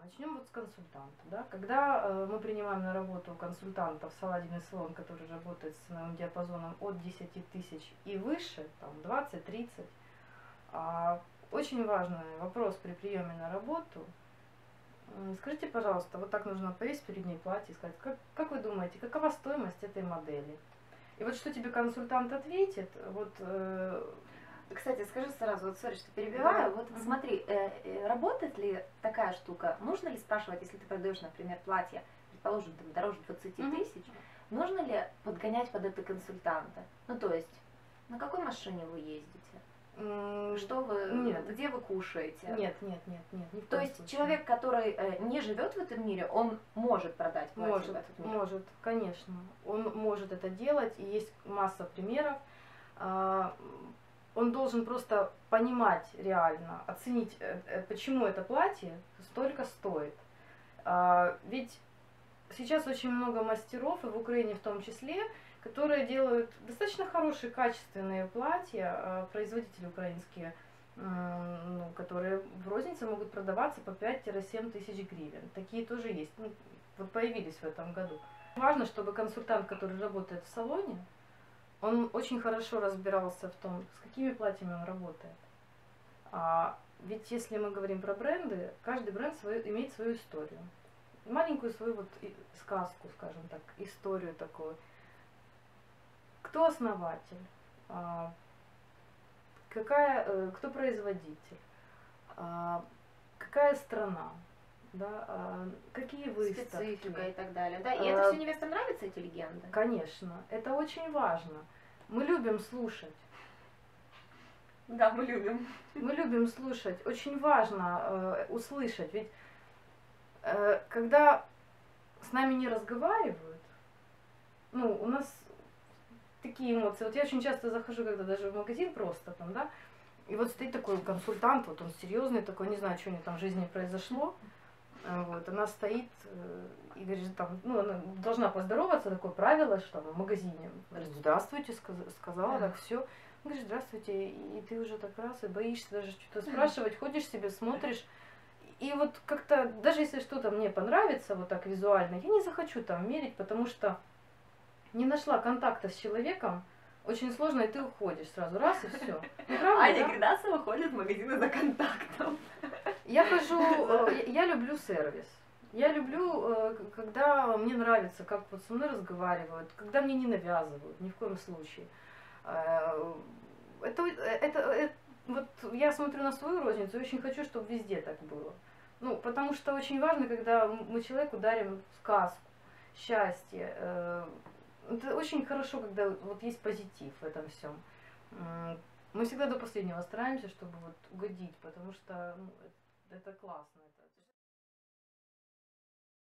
Начнем вот с консультанта. Да? Когда мы принимаем на работу консультантов саладиный салон, который работает с ценовым диапазоном от 10 тысяч и выше, там 20-30, очень важный вопрос при приеме на работу. Скажите, пожалуйста, вот так нужно повесить перед ней платье и сказать, как вы думаете, какова стоимость этой модели? И вот что тебе консультант ответит, вот... Кстати, скажи сразу, вот сори, что перебиваю, Да. вот смотри, работает ли такая штука, нужно ли спрашивать, если ты продаешь, например, платье, предположим, там дороже 20 тысяч, нужно ли подгонять под это консультанта? Ну, то есть, на какой машине вы ездите? Что вы, Нет. где вы кушаете? Нет. То есть человек, который не живет в этом мире, он может продать платье в этот мир? Может, конечно. Он может это делать, и есть масса примеров. Он должен просто понимать реально, оценить, почему это платье столько стоит. Ведь сейчас очень много мастеров, и в Украине в том числе, которые делают достаточно хорошие, качественные платья, производители украинские, которые в рознице могут продаваться по 5-7 тысяч гривен. Такие тоже есть, вот появились в этом году. Важно, чтобы консультант, который работает в салоне, он очень хорошо разбирался в том, с какими платьями он работает. Ведь если мы говорим про бренды, каждый бренд имеет свою историю. Маленькую свою вот сказку, скажем так, историю такую. Кто основатель? Кто производитель? Какая страна? Да, какие выставки? Специфика и так далее. Да? И это все невестам нравится, эти легенды? Конечно, это очень важно. Мы любим слушать. Да, мы любим. Мы любим слушать. Очень важно услышать. Ведь когда с нами не разговаривают, у нас такие эмоции. Вот я очень часто захожу, когда даже в магазин просто там, да, и вот стоит такой консультант, вот он серьезный такой, не знаю, что у него там в жизни произошло. Вот, она стоит и говорит, там, она должна поздороваться, такое правило, что там в магазине. Говорит, здравствуйте, сказала, так все. Говорит, здравствуйте, и ты уже так раз и боишься даже что-то спрашивать, ходишь себе, смотришь. И вот как-то, даже если что-то мне понравится, вот так визуально, я не захочу там мерить, потому что не нашла контакта с человеком, очень сложно, и ты уходишь сразу, раз и все. Аня Гридасова ходит в магазины за контактом. Я люблю сервис. Я люблю, когда мне нравится, как вот со мной разговаривают, когда мне не навязывают, ни в коем случае. Вот я смотрю на свою розницу и очень хочу, чтобы везде так было. Потому что очень важно, когда мы человеку дарим сказку, счастье. Это очень хорошо, когда вот есть позитив в этом всем. Мы всегда до последнего стараемся, чтобы вот угодить, потому что это классно.